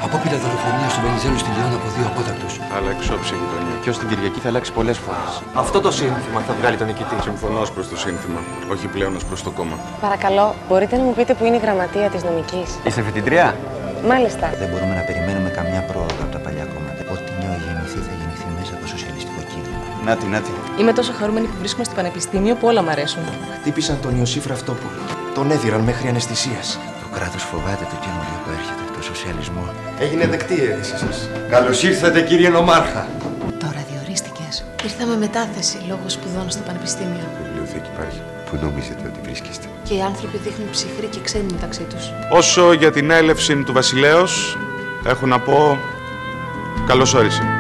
Απόπειρα δολοφονία του Βενιζέλου στην Λιόν από 2 απότακτους. Θα αλλάξω ψυχητονία. Ποιος την Κυριακή θα αλλάξει πολλές φορές. Αυτό το σύνθημα θα βγάλει τον νικητή. Συμφωνώ ως προς το σύνθημα, όχι πλέον ως προς το κόμμα. Παρακαλώ, μπορείτε να μου πείτε που είναι η γραμματεία της νομικής? Είσαι φοιτητριά? Μάλιστα. Δεν μπορούμε να περιμένουμε καμιά πρόοδο από τα παλιά κόμματα. Ό,τι νέο γεννηθεί θα γεννηθεί μέσα από το σοσιαλιστικό κίνημα. Νάτι. Είμαι τόσο χαρούμενη που βρίσκομαι στο πανεπιστήμιο που όλα μου αρέσουν. Χτύπησαν τον Ιωσήφ Ραφτόπουλο. Τον έδιραν μέχρι αναισθησίας. Το κράτος φοβάται το καινούριο που έρχεται, το σοσιαλισμό. Έγινε δεκτή η αίτησή σας. Καλώς ήρθατε, κύριε Νομάρχα. Τώρα διορίστηκες. Ήρθα με μετάθεση λόγω σπουδών στο πανεπιστήμιο. Η βιβλιοθήκη υπάρχει. Πού νομίζετε ότι βρίσκεστε? Και οι άνθρωποι δείχνουν ψυχροί και ξένοι μεταξύ τους. Όσο για την έλευση του βασιλέως, έχω να πω καλώς όρισε.